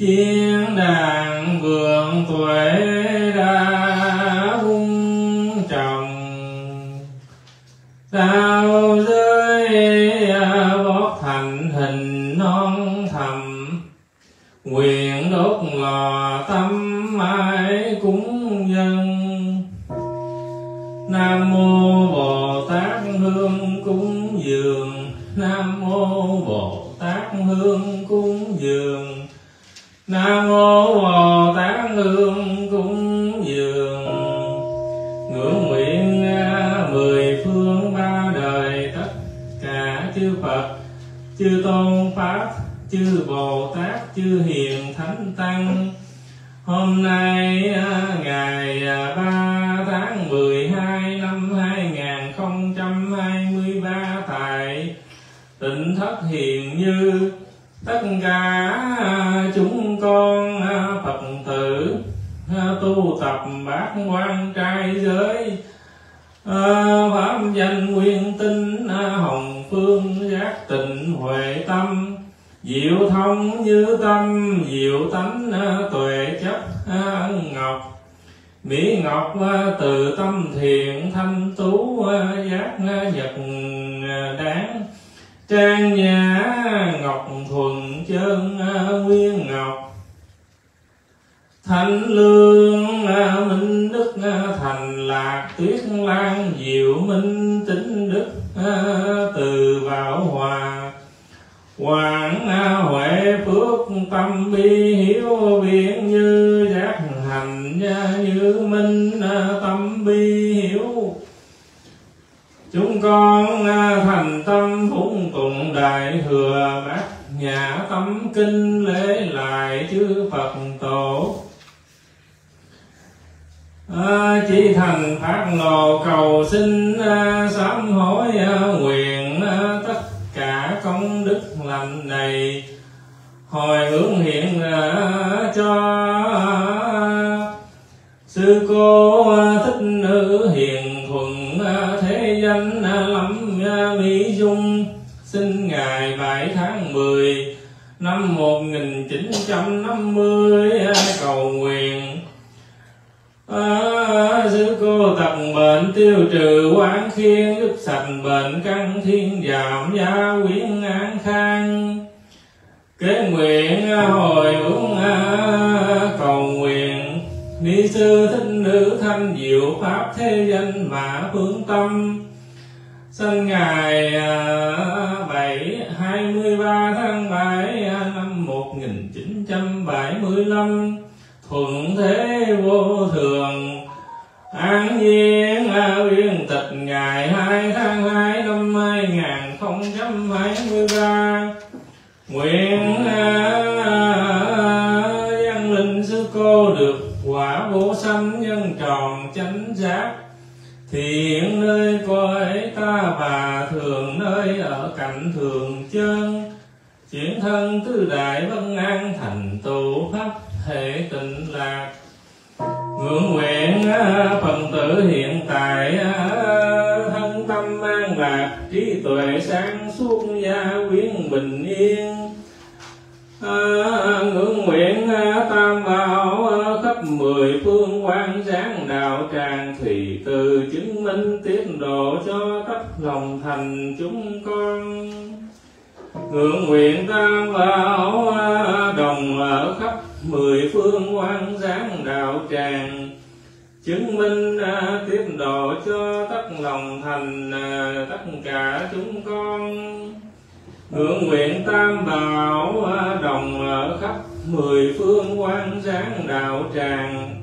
Chiên đàn vườn tuệ đã vung trồng, sao giới bót thành hình non thầm. Nguyện đốt lò tâm mãi cúng dân. Nam mô Bồ Tát hương cúng dường. Nam mô Bồ Tát hương cúng dường. Nam mô Bồ Tát hương cúng dường. Ngưỡng nguyện mười phương ba đời tất cả chư Phật, chư Tôn Pháp, chư Bồ Tát, chư Hiền Thánh Tăng. Hôm nay ngày 3 tháng 12 năm 2023 tại Tịnh Thất Hiền Như, tất cả chúng con Phật tử tu tập bát quan trai giới, pháp danh nguyên tinh hồng phương giác tịnh huệ tâm, diệu thông như tâm diệu tánh tuệ chấp ngọc, mỹ ngọc từ tâm thiện thanh tú giác nhật đáng, trang nhã ngọc thuần chân nguyên ngọc, thanh lương minh đức thành lạc, tuyết lan diệu minh tính đức từ bảo hòa, quảng huệ phước tâm bi hiếu biện như giác hành như minh tâm bi hiếu. Chúng con thành tâm phụng tụng đại thừa bát nhã tâm kinh, lễ lại chư Phật tổ. Chỉ thành phát ngộ cầu xin sám hối, nguyện tất cả công đức lành này hồi hướng hiện cho sư cô Thích Nữ Hiền Thuận, thế danh Lâm Mỹ Dung, sinh ngày 7 tháng 10 năm 1950, cầu nguyện sư cô tập bệnh tiêu trừ quán khiên, giúp sạch bệnh căn thiên giảm gia quyến an khang. Kế nguyện hồi hướng cầu nguyện ni sư Thích Nữ Thanh Diệu pháp thế danh Mã Phương Tâm, sinh ngày 23 tháng 7 năm 1975, thuận thế vô thường, an nhiên uyên tịch ngày 2 tháng 2 năm 2023. Nguyện dân linh sư cô được quả vô sanh, nhân tròn chánh giác, thiện nơi cõi ta bà, thường nơi ở cạnh thường chân, chuyển thân tứ đại vân an, thành tựu pháp thể tịnh lạc. Ngưỡng nguyện phần tử hiện tại thân tâm an lạc, trí tuệ sáng suốt, gia quyến bình yên. Ngưỡng nguyện tam bảo khắp mười phương quang sáng đạo tràng, thủy từ chứng minh tiếp độ cho tất lòng thành chúng con. Ngưỡng nguyện tam bảo đồng ở khắp mười phương quang sáng đạo tràng, chứng minh tiếp độ cho tất lòng thành tất cả chúng con. Ngưỡng nguyện tam bảo đồng ở khắp mười phương quang sáng đạo tràng,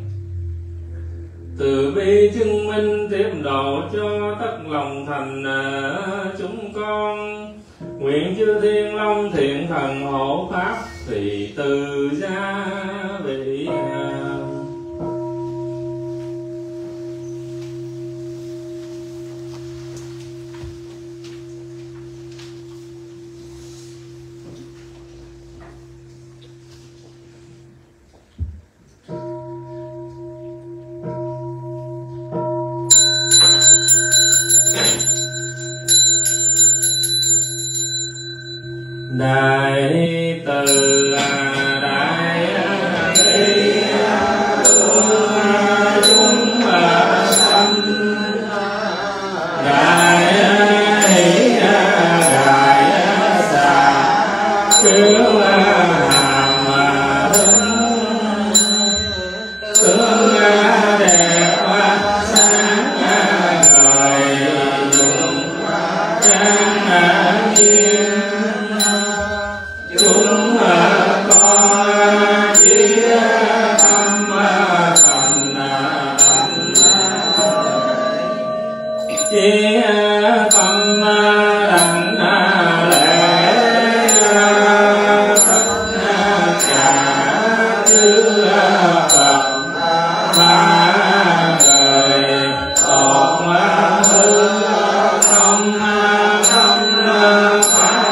từ bi chứng minh tiếp độ cho tất lòng thành chúng con. Nguyện chư thiên long thiện thần hộ pháp, thì từ gia vị. Đại từ đại trang nhiên chúng con chỉ tâm thành chỉ tâm đảnh lễ tất cả chư Phật ba đời tột hư không không pháp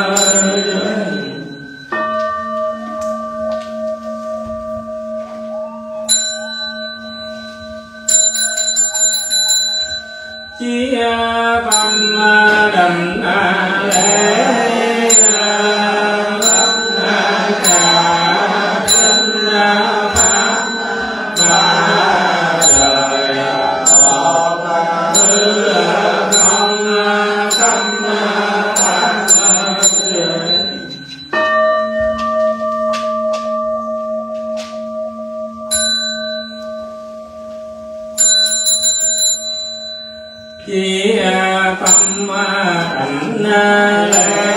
chí tâm đảnh lễ tất cả chánh pháp ba đời tột hư không không pháp chí tâm đảnh lễ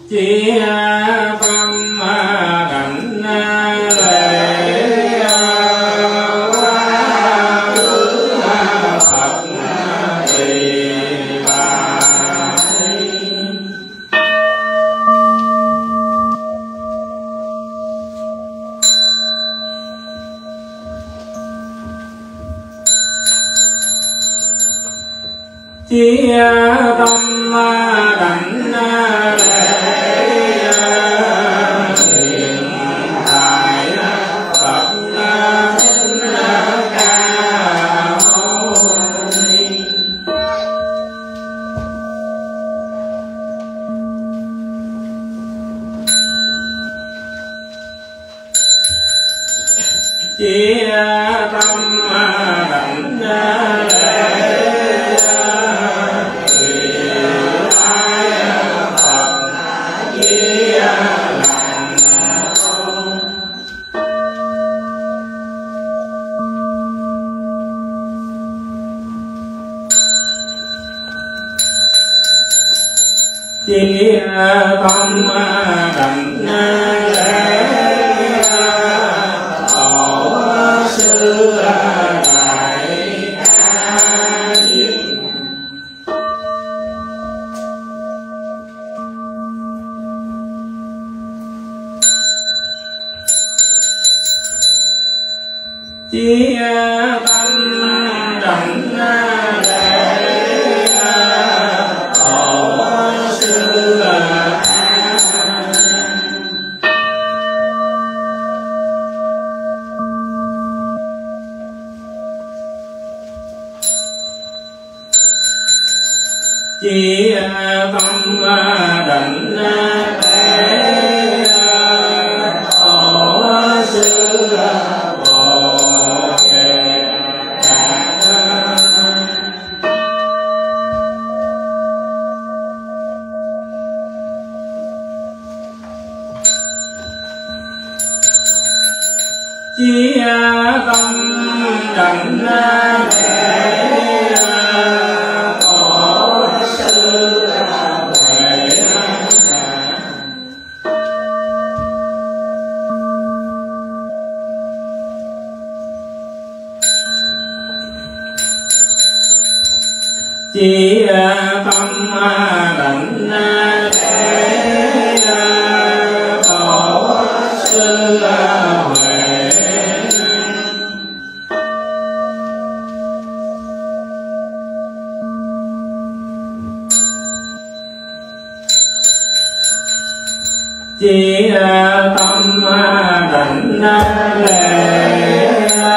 Chí tâm đảnh lễ quá khứ Phật Tỳ Bà. Chí tâm đảnh Chí tâm đảnh Chí tâm đảnh lễ Tổ sư Đại A Diếp. Chí tâm đảnh lễ Tổ sư Chí tâm đảnh lễ Tổ sư Bồ Đề Chí tâm đảnh lễ Tổ sư Huệ Chí tâm đảnh lễ Tổ sư Huệ Chí tâm đảnh lễ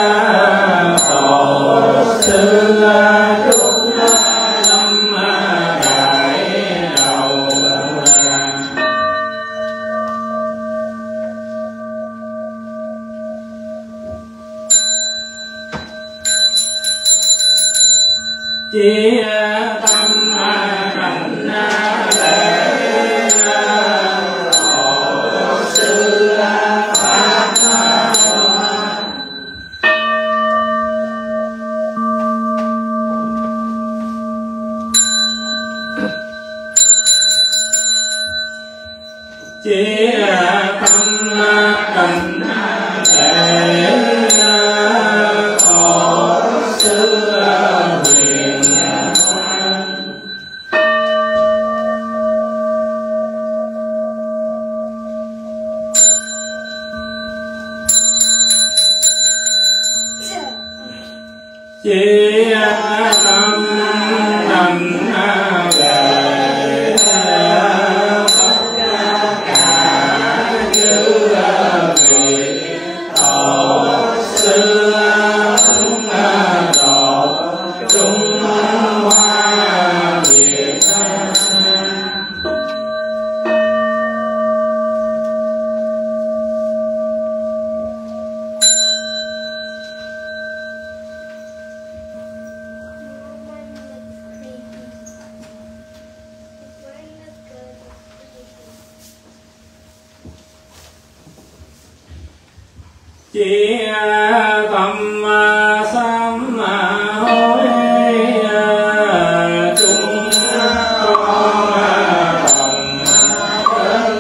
Tổ sư Trúc Lâm Đại Đầu Đà. Chí tâm đảnh lễ Tổ sư Pháp Hoa. Chí tâm đảnh lễ Tổ sư Huyền Quang. Chí tâm đảnh lễ cả chư vị Tổ sư độ Trung Hoa Việt Nam. Chí tâm sám hối chúng con đồng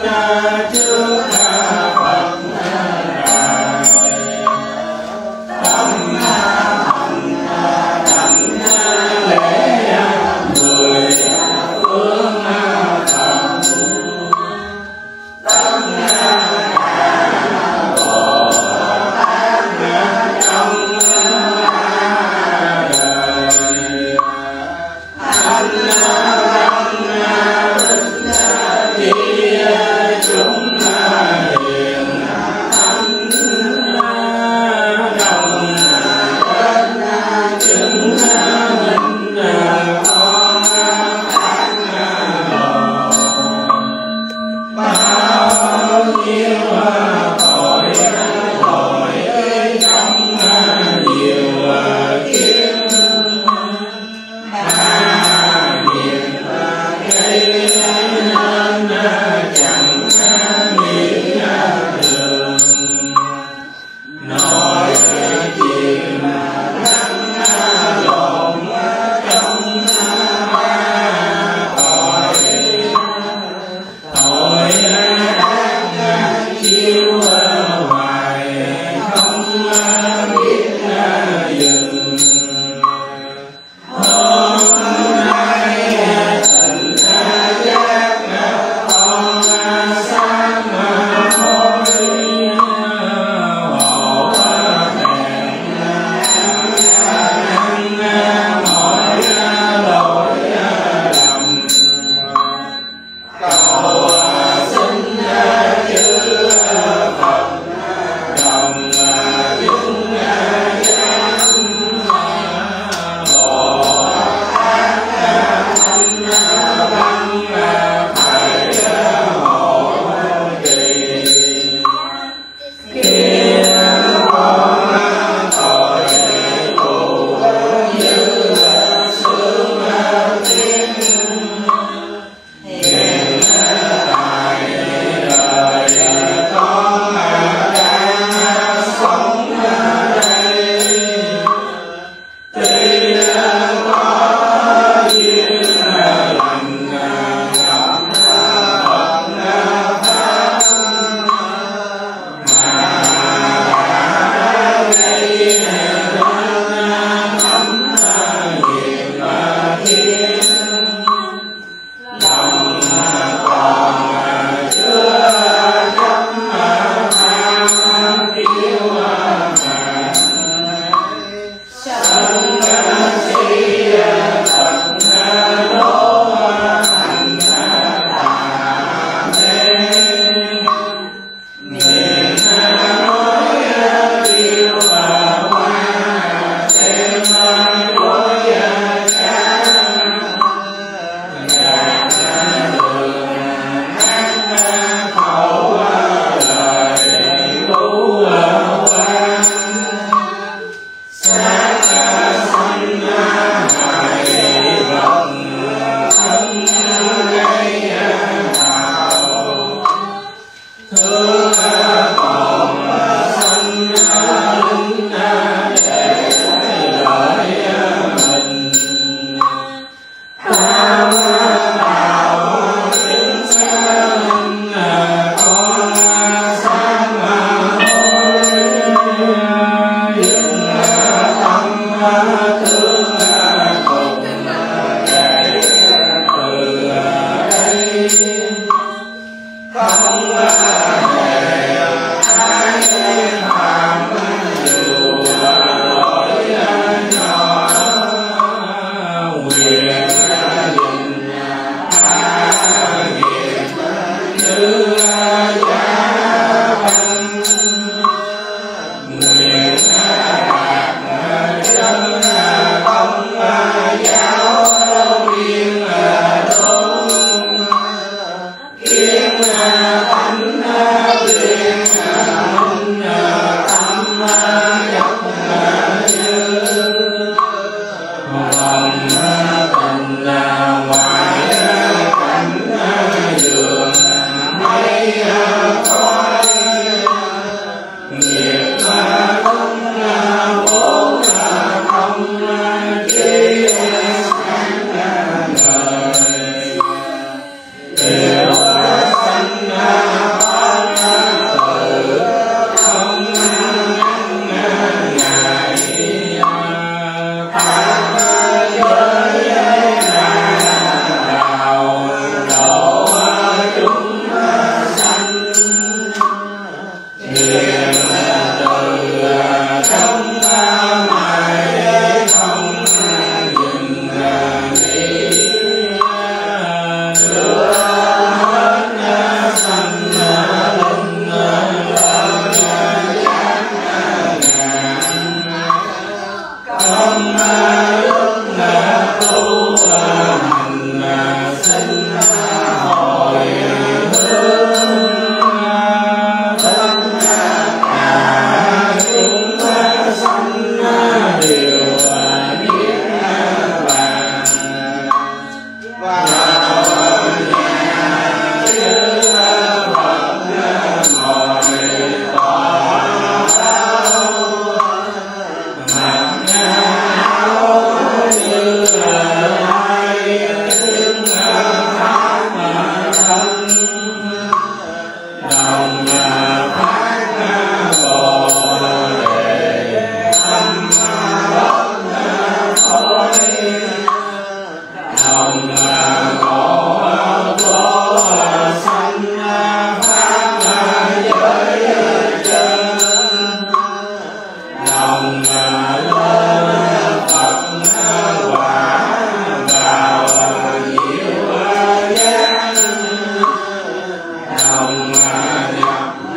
đồng nhập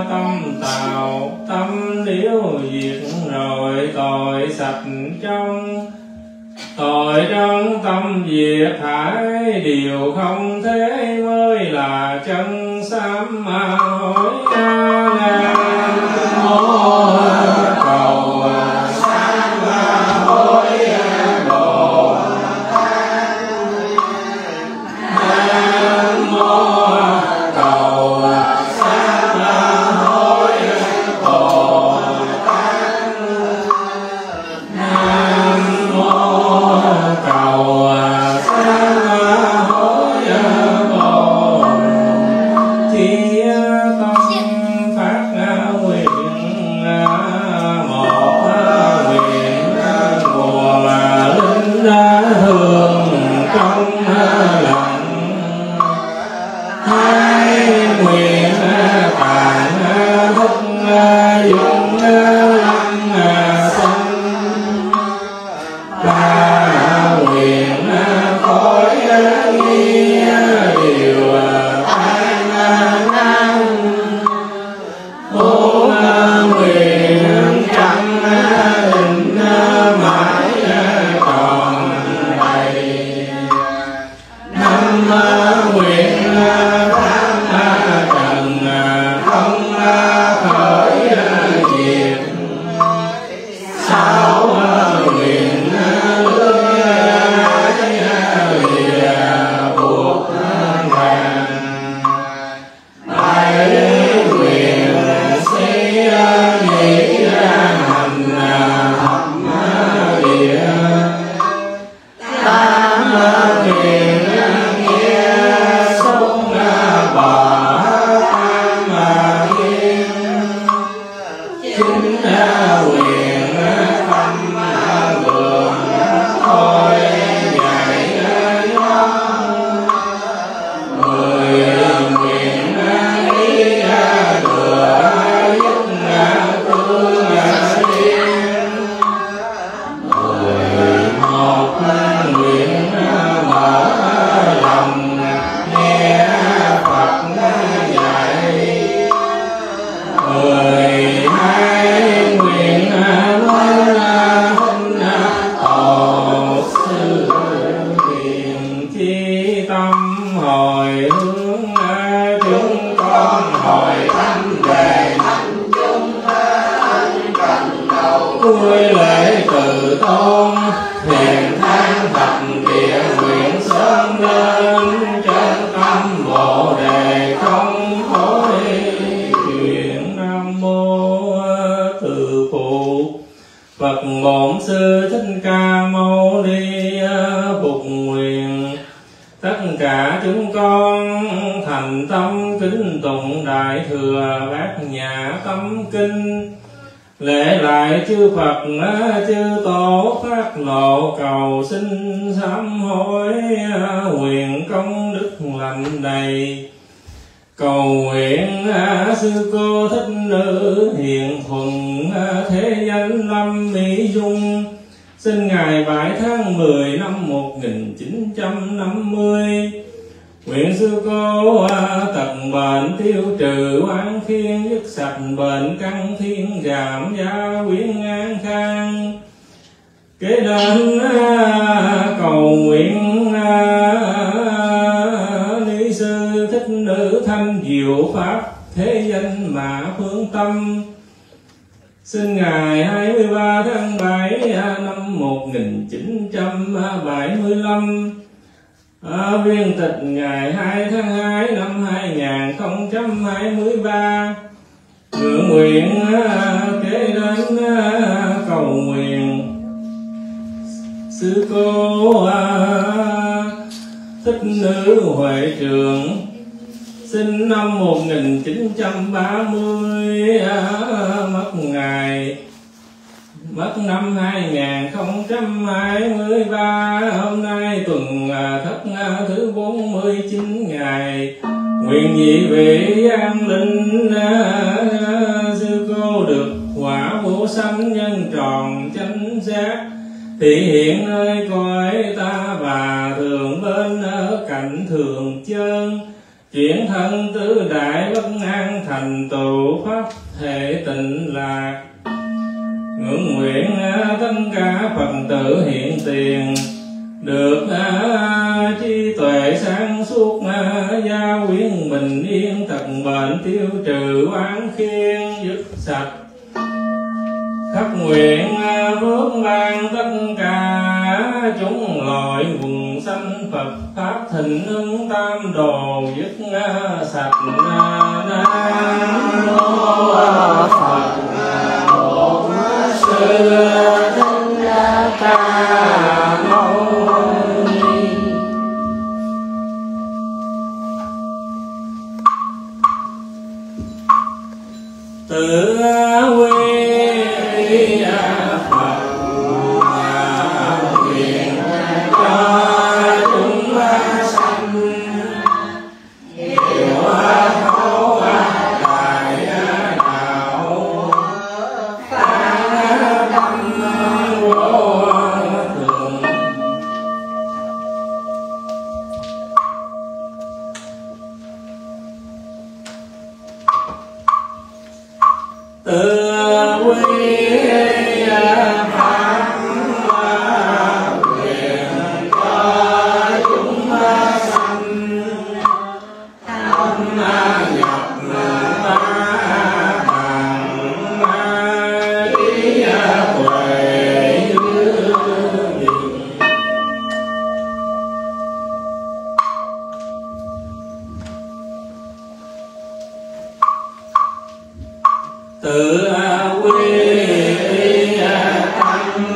tâm tạo, tâm liễu diệt rồi tội sạch trong. Tội trong tâm diệt thải, điều không thế mới là chân sám hối. Nam mô cầu sám hối Bồ Tát. Nam mô cầu sám hối Bồ Tát. Nam mô cầu sám hối Bồ Tát. Thi tâm phát nguyện một nguyện nguồn linh thường trong lòng. Hai nguyện tàn thức dụng lâm sinh. Ba nguyện khói nghi điều an năng. Bốn nguyện trăm định mãi tròn đầy. Năm nguyện pháp trần không khởi diệt. Sáu nguyện lưới lìa buộc ngàn. Bảy nguyện sĩ nghĩ hành thầm địa. Tám nguyện nghĩa sống bỏ tham kiến. Chín nguyện tâm vườn thôi nhảy nhót. Mười nguyện ý thừa giúp thương thiên. 11 nguyện mở lòng nghe Phật dạy. 12 nguyện nói hình tổ sư hiền. Chi tâm hồi hướng chúng con hồi tâm về cuối lễ từ tôn. Thiền than thập địa nguyện sớm lên chân tâm bồ đề không hối chuyện. Nam mô Từ Phụ Phật Bổn Sư Thích Ca Mâu Ni Phục nguyện. Tất cả chúng con thành tâm kính tụng Đại Thừa Bát Nhã Tâm Kinh. Lễ lại chư Phật chư Tổ phát lộ cầu xin sám hối. Nguyện công đức lành đầy. Cầu nguyện sư cô thích nữ hiện thuận thế danh Lâm Mỹ Dung. Sinh ngày 7 tháng 10 năm 1950. Nguyện sư cô tật bệnh tiêu trừ oán khiên. Dứt sạch bệnh căn thiên giảm gia quyến an khang. Kế đến cầu nguyện ni sư thích nữ thanh diệu pháp thế danh Mã Phương Tâm. Sinh ngày 23 tháng 7 năm 1975. Viên tịch ngày 2 tháng 2 năm 2023. Ngưỡng nguyện kế đến cầu nguyện sư cô thích nữ Huệ Trường. Sinh năm 1930, mất năm 2023. Hôm nay tuần thất thứ 49 ngày. Nguyện nhị vị an linh sư cô được quả vô sanh nhân tròn chánh giác. Thị hiện nơi cõi ta bà thường bên ở cạnh thường chân. chuyển thân tứ đại bất an, thành tựu pháp thể tịnh lạc. Ngưỡng nguyện tất cả Phật tử hiện tiền, được trí tuệ sáng suốt, gia quyến bình yên, tận bệnh tiêu trừ oán khiên dứt sạch. Khắp nguyện phước ban tất cả chúng loài quần sanh, Phật pháp thịnh ứng tam đồ dứt sạch. Nam mô Phật Bổn Sư Thích Ca Mâu Ni. Tự quy Phật nguyện cho chúng sanh hiểu thấu đại đạo, phán tâm vô thường. Tự quy Pháp nguyện cho chúng sanh tâm nhập bằng trí huệ như điện. Tự quy tâm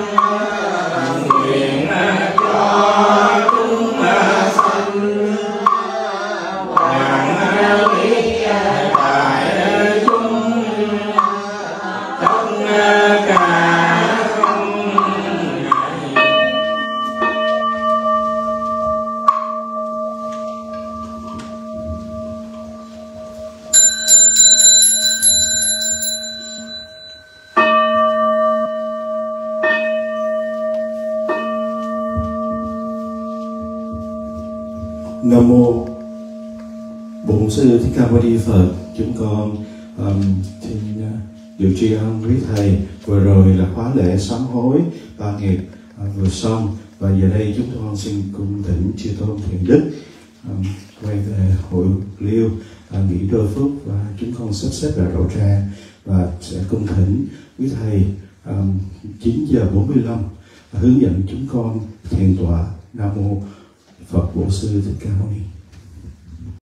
nguyện cho chúng sanh hoàng lý đại chúng, tất cả không ngại. Nam mô Bổn Sư Thích Ca Mâu Ni Phật. Chúng con xin dự tri ân quý thầy. Vừa rồi là khóa lễ sám hối ba nghiệp vừa xong, và giờ đây chúng con xin cung thỉnh chư tôn thiền đức quay về hội liêu nghỉ đôi phút, và chúng con sắp xếp lại rượu trà và sẽ cung thỉnh quý thầy 9:45 hướng dẫn chúng con thiền tọa. Nam mô Phật Bổn Sư Thích Ca Mâu Ni.